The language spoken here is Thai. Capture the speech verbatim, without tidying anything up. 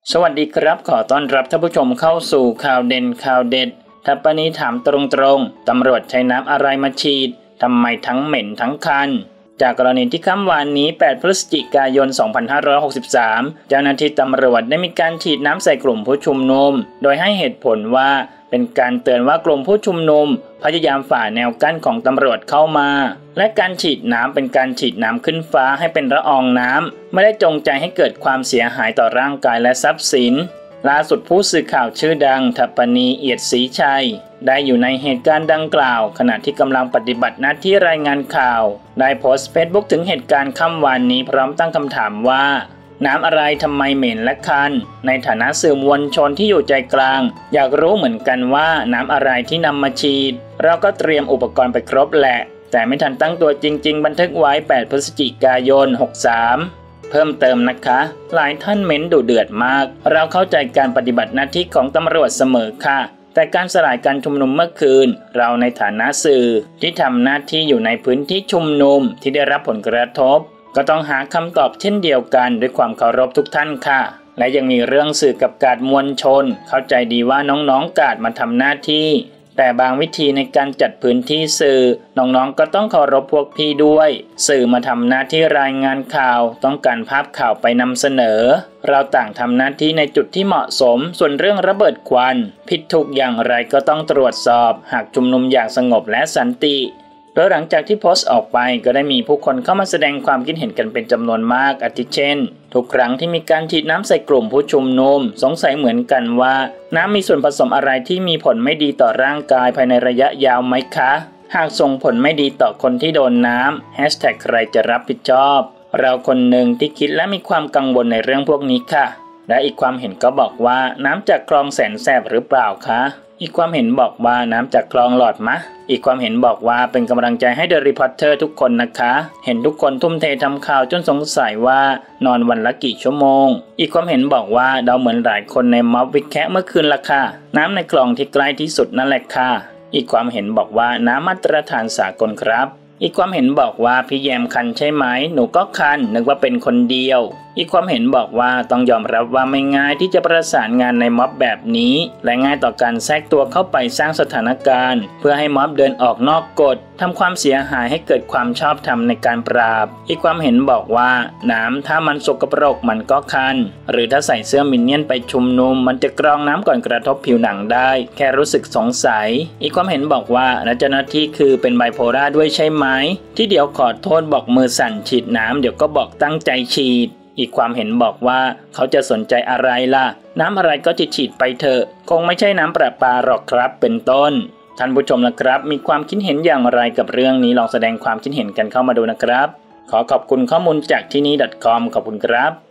สวัสดีครับขอต้อนรับท่านผู้ชมเข้าสู่ข่าวเด่นข่าวเด็ดทัปนี้ถามตรงๆตำรวจใช้น้ำอะไรมาฉีดทำไมทั้งเหม็นทั้งคันจากกรณีที่ค่ำวานนี้แปดพฤศจิกายนสองพันห้าร้อยหกสิบสามเจ้าหน้าที่ตำรวจได้มีการฉีดน้ำใส่กลุ่มผู้ชุมนุมโดยให้เหตุผลว่าเป็นการเตือนว่ากลุ่มผู้ชุมนุมพยายามฝ่าแนวกั้นของตำรวจเข้ามาและการฉีดน้ำเป็นการฉีดน้ำขึ้นฟ้าให้เป็นละอองน้ำไม่ได้จงใจให้เกิดความเสียหายต่อร่างกายและทรัพย์สินล่าสุดผู้สื่อข่าวชื่อดังทัปนีเอียดศรีชัยได้อยู่ในเหตุการณ์ดังกล่าวขณะที่กำลังปฏิบัติหน้าที่รายงานข่าวได้โพสต์เฟซบุ๊กถึงเหตุการณ์ค่ำวานนี้พร้อมตั้งคำถามว่าน้ำอะไรทำไมเหม็นและคันในฐานะสื่อมวลชนที่อยู่ใจกลางอยากรู้เหมือนกันว่าน้ำอะไรที่นำมาฉีดเราก็เตรียมอุปกรณ์ไปครบแหละแต่ไม่ทันตั้งตัวจริงๆบันทึกไว้แปดพฤศจิกายนหกสามเพิ่มเติมนะคะหลายท่านเม้นดุเดือดมากเราเข้าใจการปฏิบัติหน้าที่ของตำรวจเสมอค่ะแต่การสลายการชุมนุมเมื่อคืนเราในฐานะสื่อที่ทำหน้าที่อยู่ในพื้นที่ชุมนุมที่ได้รับผลกระทบก็ต้องหาคำตอบเช่นเดียวกันด้วยความเคารพทุกท่านค่ะและยังมีเรื่องสื่อกับกาดมวลชนเข้าใจดีว่าน้องๆกาดมาทำหน้าที่แต่บางวิธีในการจัดพื้นที่สื่อน้องๆก็ต้องเคารพพวกพี่ด้วยสื่อมาทำหน้าที่รายงานข่าวต้องการภาพข่าวไปนำเสนอเราต่างทำหน้าที่ในจุดที่เหมาะสมส่วนเรื่องระเบิดควันผิดถูกอย่างไรก็ต้องตรวจสอบหากชุมนุมอย่างสงบและสันติโดยหลังจากที่โพสต์ออกไปก็ได้มีผู้คนเข้ามาแสดงความคิดเห็นกันเป็นจำนวนมากอาทิเช่นทุกครั้งที่มีการฉีดน้ำใส่กลุ่มผู้ชุมนุมสงสัยเหมือนกันว่าน้ำมีส่วนผสมอะไรที่มีผลไม่ดีต่อร่างกายภายในระยะยาวไหมคะหากส่งผลไม่ดีต่อคนที่โดนน้ำแฮชแท็กใครจะรับผิดชอบเราคนหนึ่งที่คิดและมีความกังวลในเรื่องพวกนี้ค่ะและอีกความเห็นก็บอกว่าน้ำจากคลองแสนแสบหรือเปล่าคะอีกความเห็นบอกว่าน้ำจากคลองหลอดมะอีกความเห็นบอกว่าเป็นกำลังใจให้เดอะรีพอร์เตอร์ทุกคนนะคะเห็นทุกคนทุ่มเททำข่าวจนสงสัยว่านอนวันละกี่ชั่วโมงอีกความเห็นบอกว่าเราเหมือนหลายคนในม็อบวิแคะเมื่อคืนละค่ะน้ำในคลองที่ใกล้ที่สุดนั่นแหละค่ะอีกความเห็นบอกว่าน้ำมาตรฐานสากลครับอีกความเห็นบอกว่าพี่แยมคันใช่ไหมหนูก็คันนึกว่าเป็นคนเดียวอีกความเห็นบอกว่าต้องยอมรับว่าไม่ง่ายที่จะประสานงานในม็อบแบบนี้และง่ายต่อการแทรกตัวเข้าไปสร้างสถานการณ์เพื่อให้ม็อบเดินออกนอกกฎทำความเสียหายให้เกิดความชอบธรรมในการปราบอีกความเห็นบอกว่าน้ำถ้ามันสกปรกมันก็คันหรือถ้าใส่เสื้อมินเนี่ยนไปชุมนุมมันจะกรองน้ำก่อนกระทบผิวหนังได้แค่รู้สึกสงสัยอีกความเห็นบอกว่าและเจ้าหน้าที่คือเป็นไบโพล่าด้วยใช่ไหมที่เดี๋ยวขอโทษบอกมือสั่นฉีดน้ำเดี๋ยวก็บอกตั้งใจฉีดอีกความเห็นบอกว่าเขาจะสนใจอะไรล่ะน้ำอะไรก็จะฉีดไปเถอะคงไม่ใช่น้ำประปาหรอกครับเป็นต้นท่านผู้ชมนะครับมีความคิดเห็นอย่างไรกับเรื่องนี้ลองแสดงความคิดเห็นกันเข้ามาดูนะครับขอขอบคุณข้อมูลจากที่นี่ .com ขอบคุณครับ